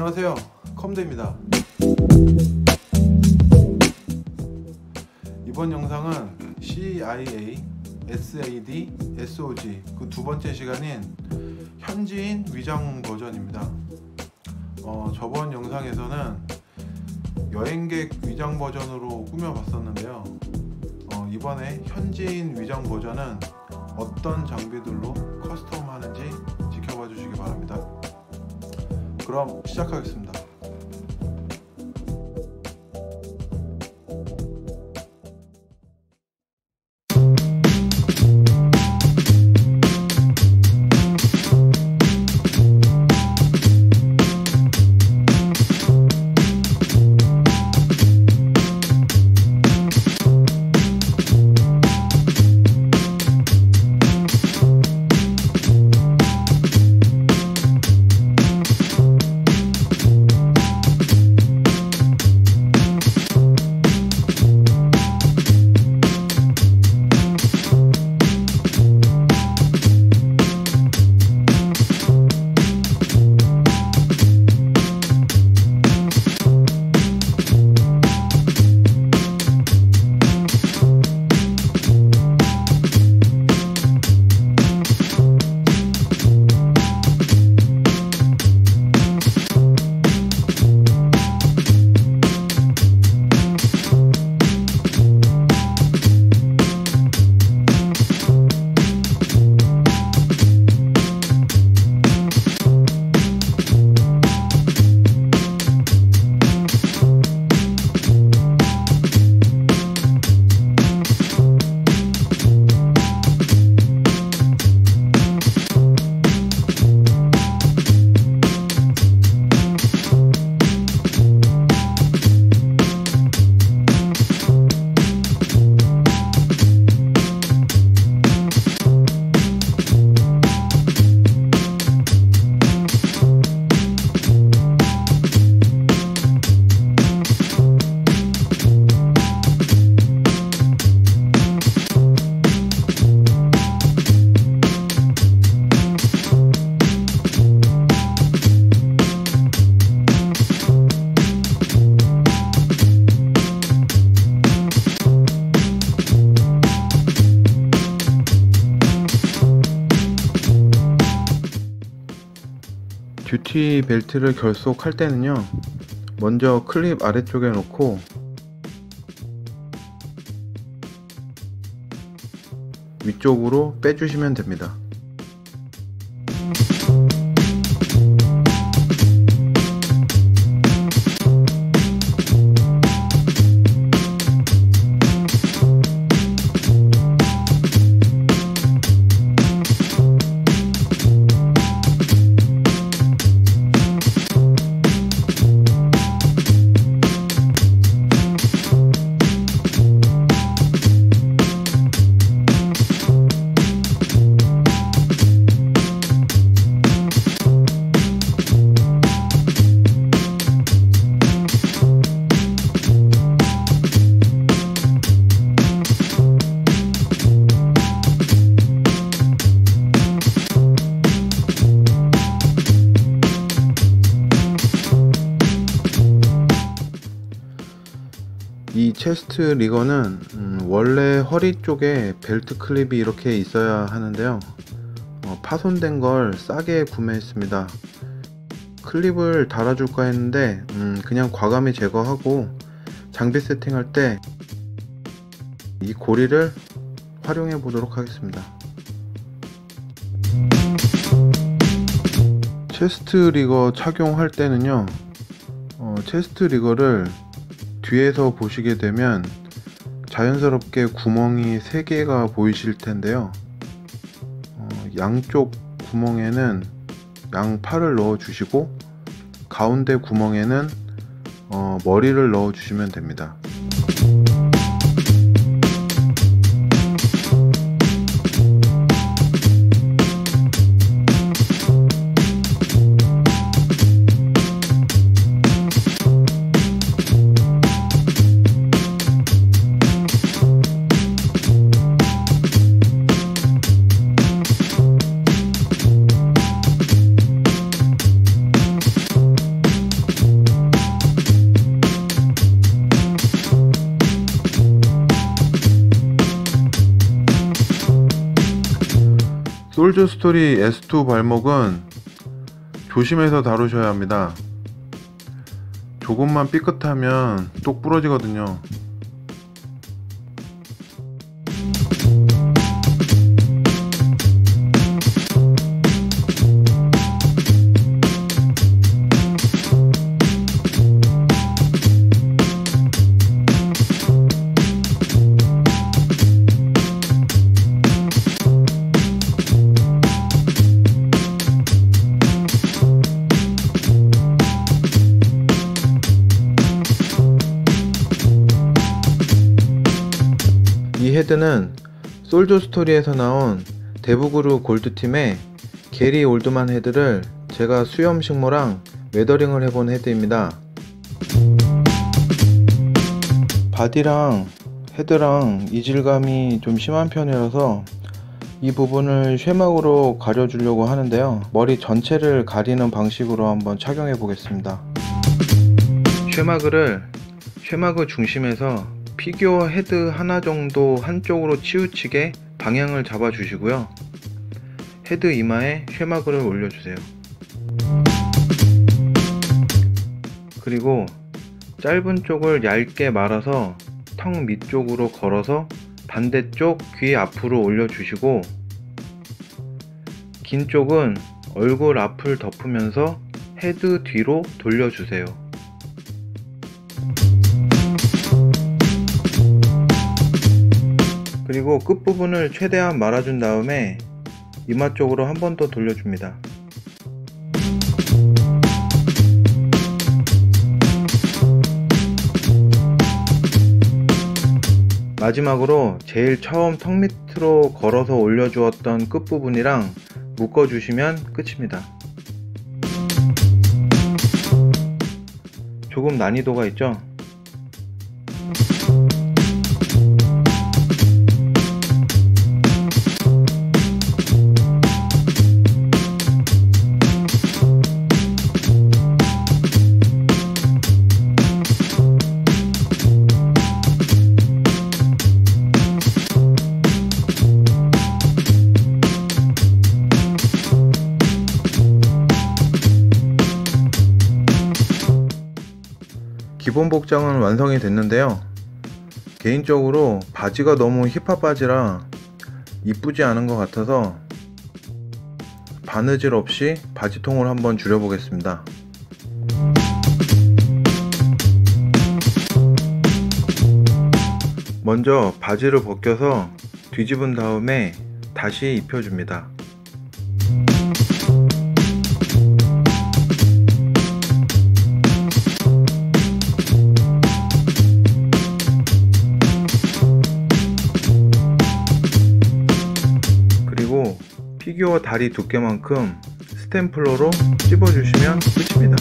안녕하세요, 컴대입니다. 이번 영상은 CIA, SAD, SOG 그 두 번째 시간인 현지인 위장 버전입니다. 저번 영상에서는 여행객 위장 버전으로 꾸며봤었는데요. 이번에 현지인 위장 버전은 어떤 장비들로 커스텀 하는지 지켜봐 주시기 바랍니다. 그럼 시작하겠습니다. 듀티 벨트를 결속할 때는요, 먼저 클립 아래쪽에 놓고 위쪽으로 빼주시면 됩니다. 이 체스트 리거는 원래 허리 쪽에 벨트 클립이 이렇게 있어야 하는데요, 파손된 걸 싸게 구매했습니다. 클립을 달아줄까 했는데 그냥 과감히 제거하고 장비 세팅할 때 이 고리를 활용해 보도록 하겠습니다. 체스트 리거 착용할 때는요, 체스트 리거를 뒤에서 보시게 되면 자연스럽게 구멍이 3개가 보이실 텐데요, 양쪽 구멍에는 양팔을 넣어 주시고 가운데 구멍에는 머리를 넣어 주시면 됩니다. 솔저스토리 S2 발목은 조심해서 다루셔야 합니다. 조금만 삐끗하면 똑 부러지거든요. 이 헤드는 솔저스토리에서 나온 데브그루 골드팀의 게리 올드만 헤드를 제가 수염 식모랑 웨더링을 해본 헤드입니다. 바디랑 헤드랑 이질감이 좀 심한 편이라서 이 부분을 쉐막으로 가려주려고 하는데요. 머리 전체를 가리는 방식으로 한번 착용해 보겠습니다. 쉐막을 중심에서 피규어 헤드 하나 정도 한쪽으로 치우치게 방향을 잡아 주시고요. 헤드 이마에 쉐마그를 올려주세요. 그리고 짧은 쪽을 얇게 말아서 턱 밑쪽으로 걸어서 반대쪽 귀 앞으로 올려주시고, 긴 쪽은 얼굴 앞을 덮으면서 헤드 뒤로 돌려주세요. 그리고 끝부분을 최대한 말아준 다음에 이마 쪽으로 한 번 더 돌려줍니다. 마지막으로 제일 처음 턱 밑으로 걸어서 올려주었던 끝부분이랑 묶어주시면 끝입니다. 조금 난이도가 있죠? 기본 복장은 완성이 됐는데요. 개인적으로 바지가 너무 힙합 바지라 이쁘지 않은 것 같아서 바느질 없이 바지통을 한번 줄여 보겠습니다. 먼저 바지를 벗겨서 뒤집은 다음에 다시 입혀줍니다. 그리고 피규어 다리 두께만큼 스탬플러로 찝어주시면 끝입니다.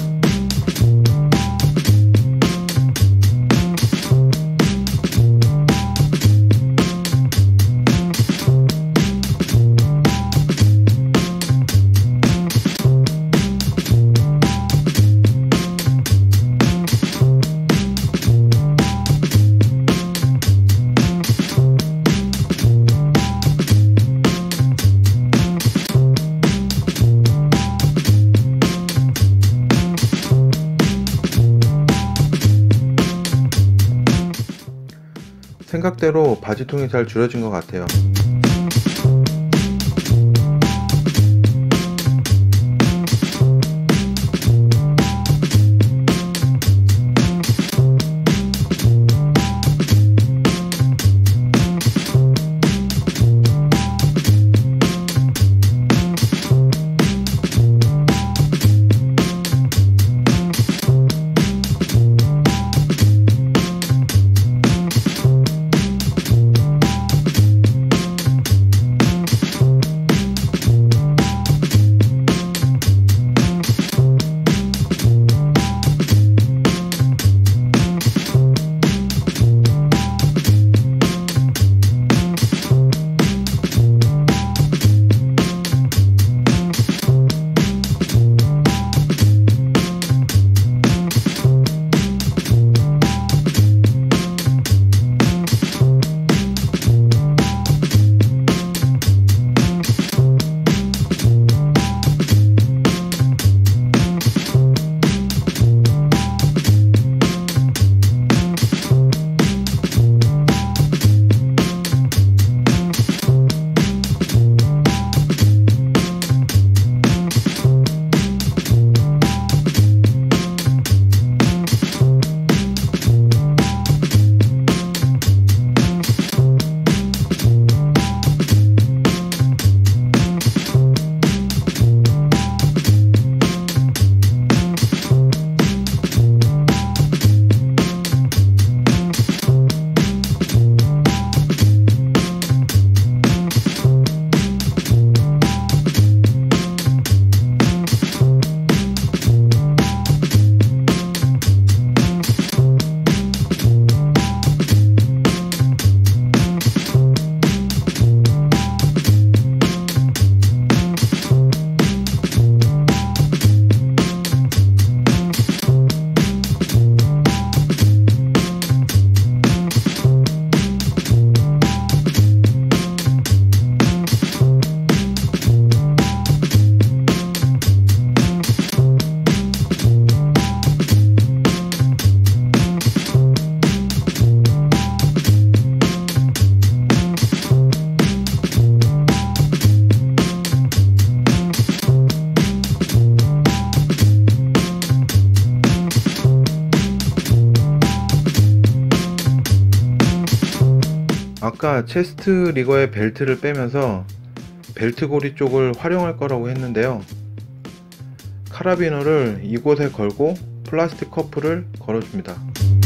생각대로 바지통이 잘 줄여진 것 같아요. 아까 체스트 리거의 벨트를 빼면서 벨트 고리 쪽을 활용할 거라고 했는데요. 카라비너를 이곳에 걸고 플라스틱 커프를 걸어줍니다.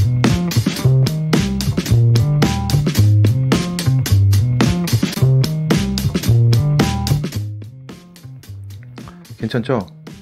괜찮죠?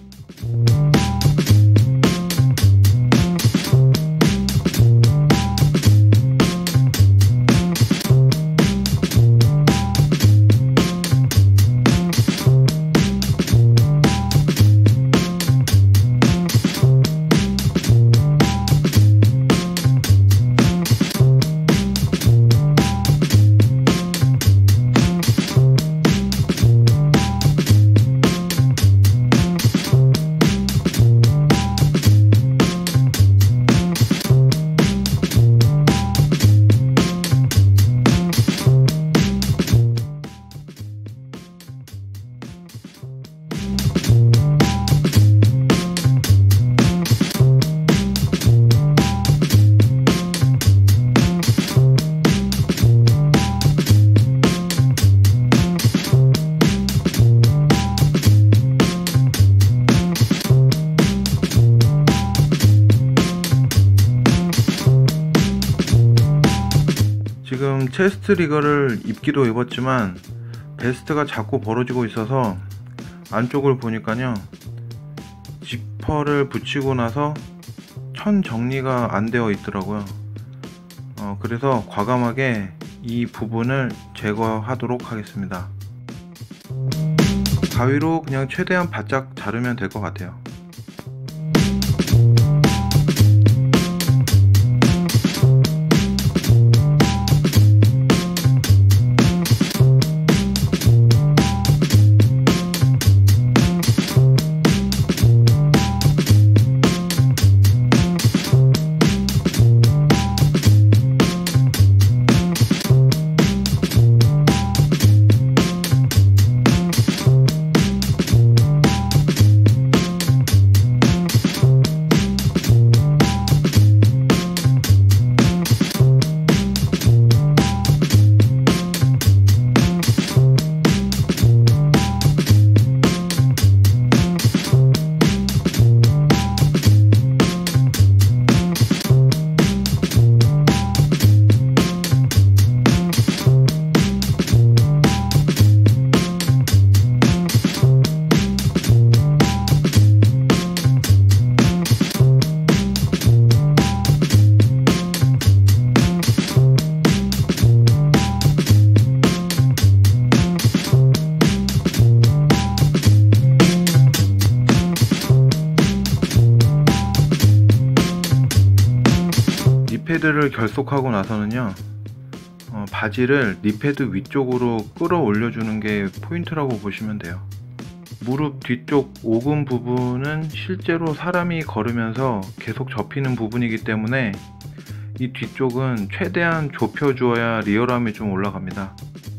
지금 체스트 리거를 입기도 입었지만 베스트가 자꾸 벌어지고 있어서 안쪽을 보니까요, 지퍼를 붙이고 나서 천 정리가 안 되어 있더라고요. 그래서 과감하게 이 부분을 제거하도록 하겠습니다. 가위로 그냥 최대한 바짝 자르면 될 것 같아요. 립패드를 결속하고 나서는요, 바지를 립패드 위쪽으로 끌어올려 주는 게 포인트라고 보시면 돼요. 무릎 뒤쪽 오금 부분은 실제로 사람이 걸으면서 계속 접히는 부분이기 때문에 이 뒤쪽은 최대한 좁혀 주어야 리얼함이 좀 올라갑니다.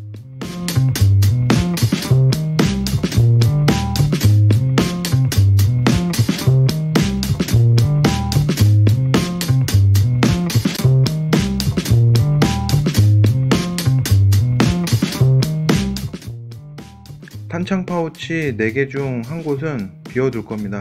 탄창 파우치 4개 중 한 곳은 비워둘 겁니다.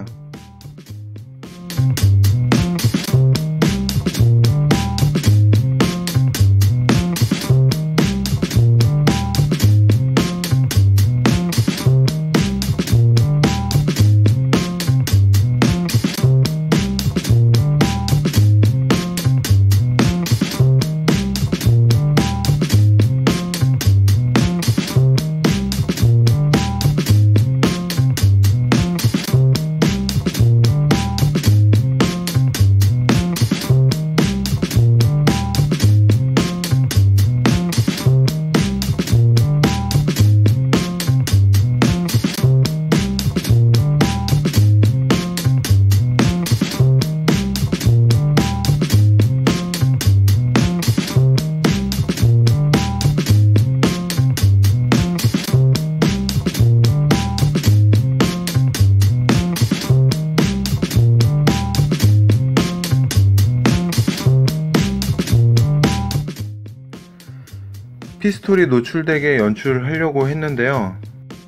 티스톨이 노출되게 연출하려고 했는데요.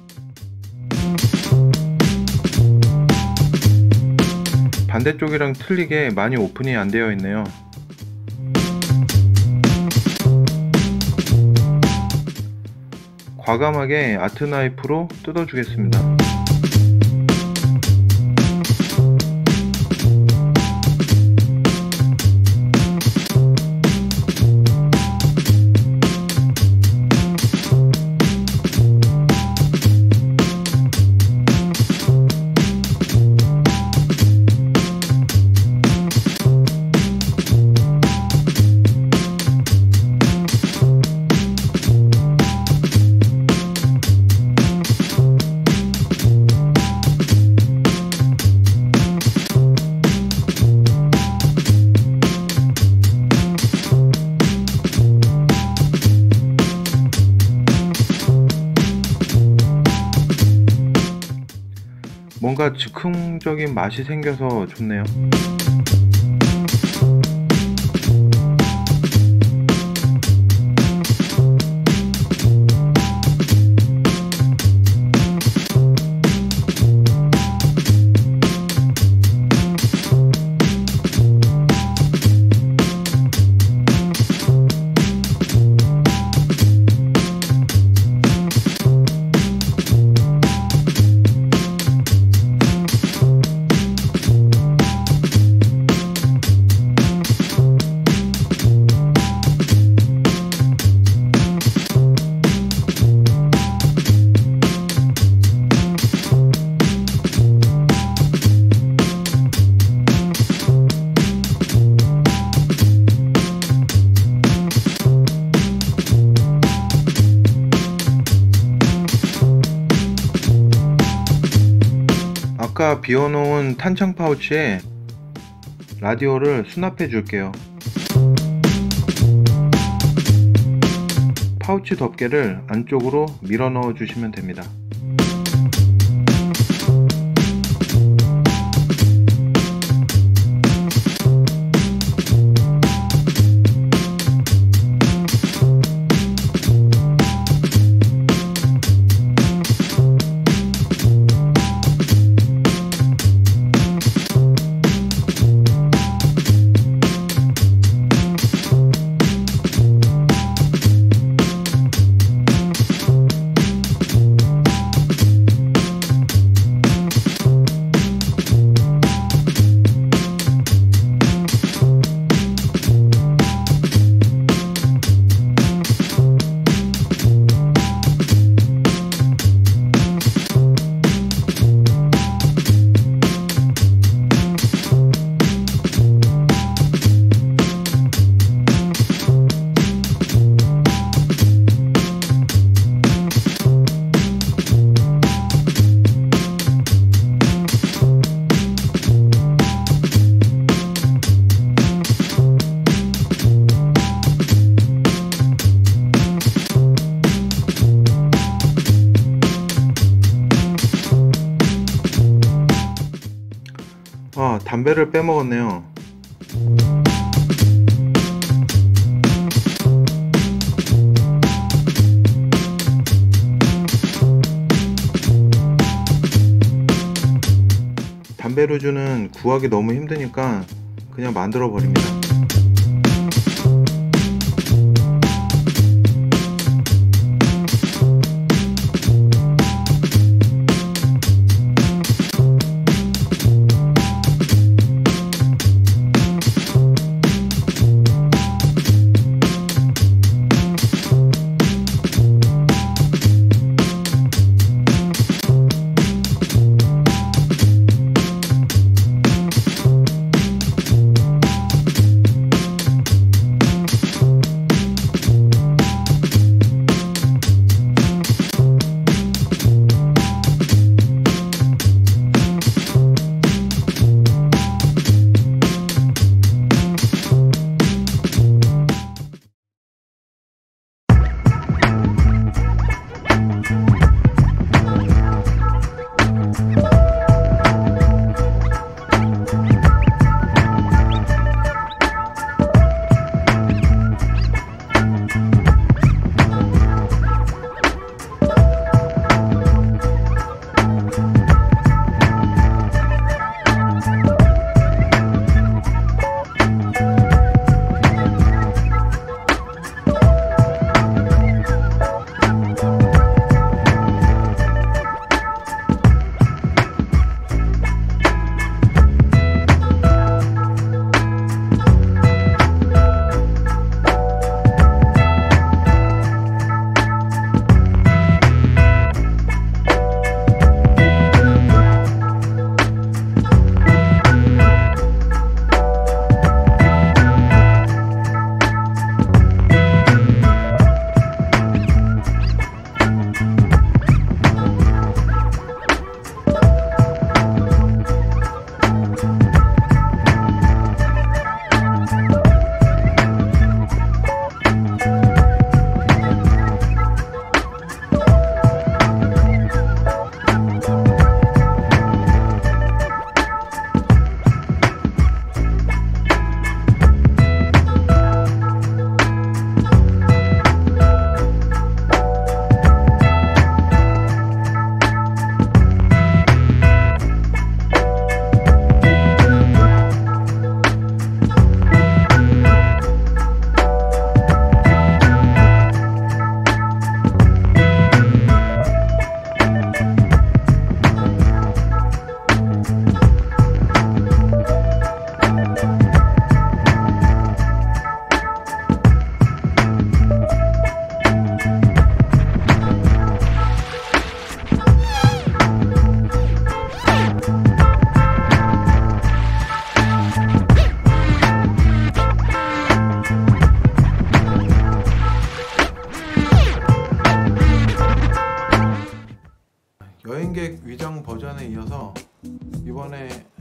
반대쪽이랑 틀리게 많이 오픈이 안 되어 있네요. 과감하게 아트 나이프로 뜯어 주겠습니다. 뭔가 즉흥적인 맛이 생겨서 좋네요. 아까 비워놓은 탄창 파우치에 라디오를 수납해 줄게요. 파우치 덮개를 안쪽으로 밀어 넣어 주시면 됩니다. 담배를 빼먹었네요. 담배루즈는 구하기 너무 힘드니까 그냥 만들어 버립니다.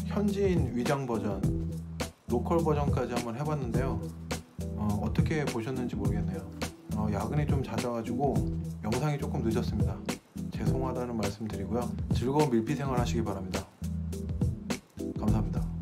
현지인 위장 버전, 로컬 버전까지 한번 해봤는데요. 어떻게 보셨는지 모르겠네요. 야근이 좀 잦아가지고 영상이 조금 늦었습니다. 죄송하다는 말씀 드리고요. 즐거운 밀피 생활 하시기 바랍니다. 감사합니다.